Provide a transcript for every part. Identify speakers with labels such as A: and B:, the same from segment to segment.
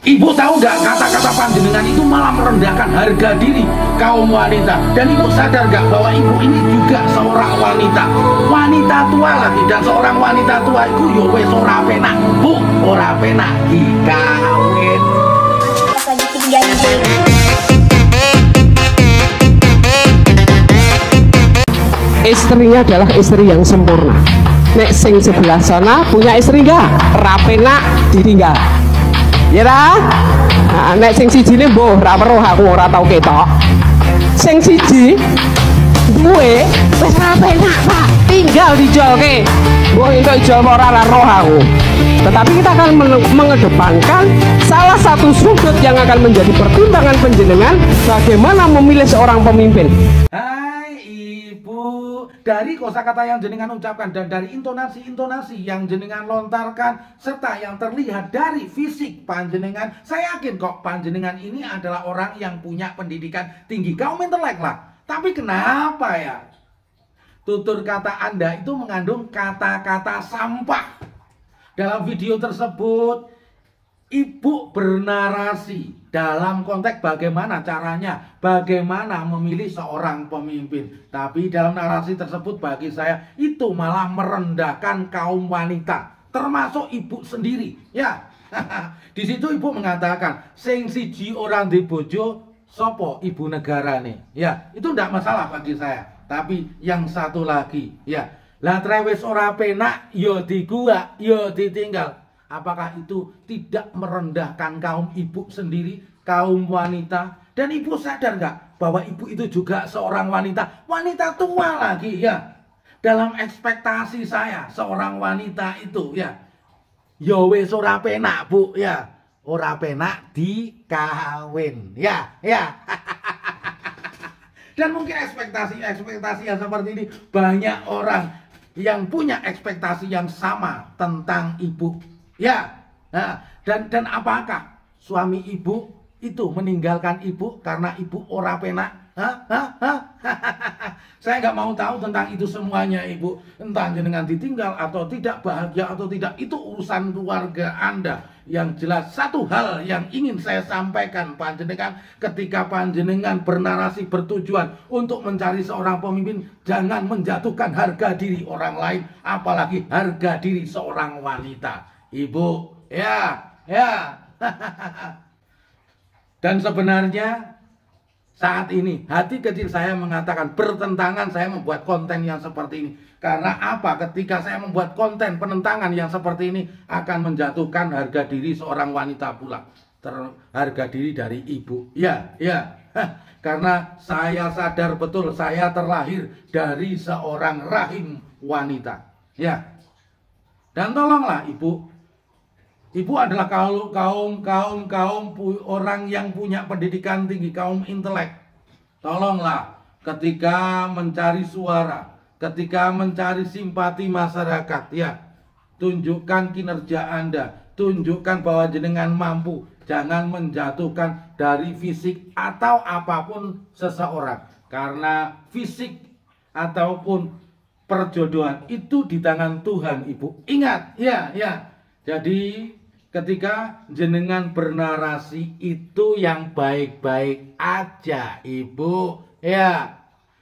A: Ibu tahu nggak, kata-kata panjenengan itu malah merendahkan harga diri kaum wanita. Dan ibu sadar nggak bahwa ibu ini juga seorang wanita, wanita tua lagi. Dan seorang wanita tua itu yo wes ora penak, bu, ora penak dikawin.
B: Istrinya adalah istri yang sempurna. Nek sing sebelah sana punya istri enggak? Rapenak ditinggal. Ya dah. Nah, nek sing siji ne mbuh ra weruh aku ora tau ketok. Sing siji duwe wis rapenak, Pak. Tinggal dijolke. Mbuh entuk ijol ora roh aku. Tetapi kita akan mengedepankan salah satu sudut yang akan menjadi pertimbangan panjenengan bagaimana memilih seorang pemimpin.
A: Dari kosakata yang jenengan ucapkan dan dari intonasi-intonasi yang jenengan lontarkan serta yang terlihat dari fisik panjenengan, saya yakin kok panjenengan ini adalah orang yang punya pendidikan tinggi, kaum intelek lah. Tapi kenapa ya tutur kata Anda itu mengandung kata-kata sampah? Dalam video tersebut ibu bernarasi dalam konteks bagaimana caranya, bagaimana memilih seorang pemimpin. Tapi dalam narasi tersebut bagi saya itu malah merendahkan kaum wanita, termasuk ibu sendiri. Ya, di situ ibu mengatakan, sing siji orang di bojo, sopo ibu negara nih. Ya, itu tidak masalah bagi saya. Tapi yang satu lagi, ya, lah trewes ora penak, yo digua, yo ditinggal. Apakah itu tidak merendahkan kaum ibu sendiri, kaum wanita? Dan ibu sadar nggak bahwa ibu itu juga seorang wanita, wanita tua lagi ya. Dalam ekspektasi saya seorang wanita itu ya, yo wes ora penak bu ya, ora penak dikawin ya ya. Dan mungkin ekspektasi yang seperti ini banyak orang yang punya ekspektasi yang sama tentang ibu. Ya, nah, dan apakah suami ibu itu meninggalkan ibu karena ibu ora penak? Saya nggak mau tahu tentang itu semuanya ibu. Entah jenengan ditinggal atau tidak, bahagia atau tidak, itu urusan keluarga Anda. Yang jelas satu hal yang ingin saya sampaikan panjenengan, ketika panjenengan bernarasi bertujuan untuk mencari seorang pemimpin, jangan menjatuhkan harga diri orang lain, apalagi harga diri seorang wanita. Ibu, ya. Dan sebenarnya saat ini hati kecil saya mengatakan bertentangan saya membuat konten yang seperti ini. Karena apa? Ketika saya membuat konten penentangan yang seperti ini akan menjatuhkan harga diri seorang wanita pula. Harga diri dari ibu. Ya. Karena saya sadar betul saya terlahir dari seorang rahim wanita. Ya. Dan tolonglah ibu. Ibu adalah kaum orang yang punya pendidikan tinggi, kaum intelek. Tolonglah ketika mencari suara, ketika mencari simpati masyarakat, ya, tunjukkan kinerja Anda, tunjukkan bahwa jenengan mampu. Jangan menjatuhkan dari fisik atau apapun seseorang. Karena fisik ataupun perjodohan itu di tangan Tuhan, ibu. Ingat, ya. Jadi ketika jenengan bernarasi itu yang baik-baik aja ibu ya.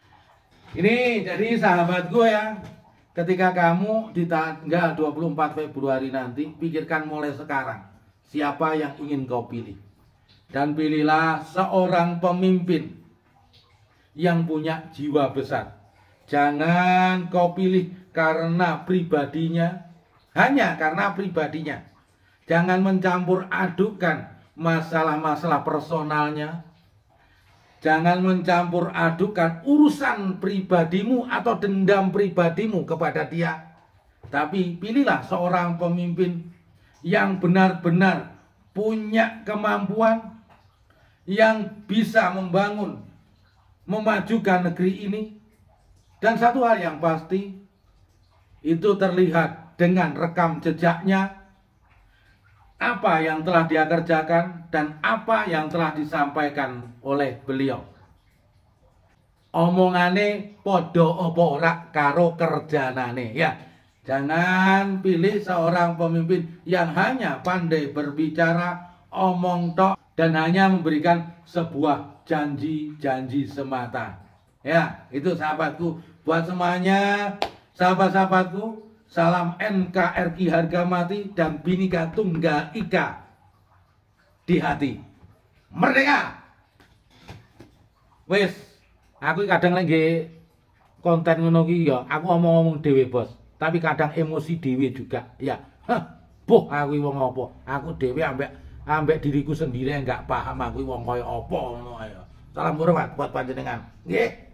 A: Ini jadi sahabat gue ya, ketika kamu di tanggal 24 Februari nanti, pikirkan mulai sekarang siapa yang ingin kau pilih. Dan pilihlah seorang pemimpin yang punya jiwa besar. Jangan kau pilih karena pribadinya, hanya karena pribadinya. Jangan mencampur adukan masalah-masalah personalnya. Jangan mencampur adukan urusan pribadimu atau dendam pribadimu kepada dia. Tapi pilihlah seorang pemimpin yang benar-benar punya kemampuan, yang bisa membangun, memajukan negeri ini. Dan satu hal yang pasti, itu terlihat dengan rekam jejaknya, apa yang telah dia kerjakan dan apa yang telah disampaikan oleh beliau. Omongane podo opo ora karo kerjanane ya. Jangan pilih seorang pemimpin yang hanya pandai berbicara, omong tok dan hanya memberikan sebuah janji-janji semata. Ya, itu sahabatku. Buat semuanya, sahabat-sahabatku, salam NKRI harga mati dan Bhinneka Tunggal Ika di hati. Merdeka! Wes, aku kadang lagi konten ngono ki ya, aku omong-omong dhewe, Bos. Tapi kadang emosi dhewe juga. Ya, boh aku wong apa? Aku dhewe ambek diriku sendiri enggak paham aku wong kaya apa ngono ya. Salam hormat buat panjenengan. Nggih.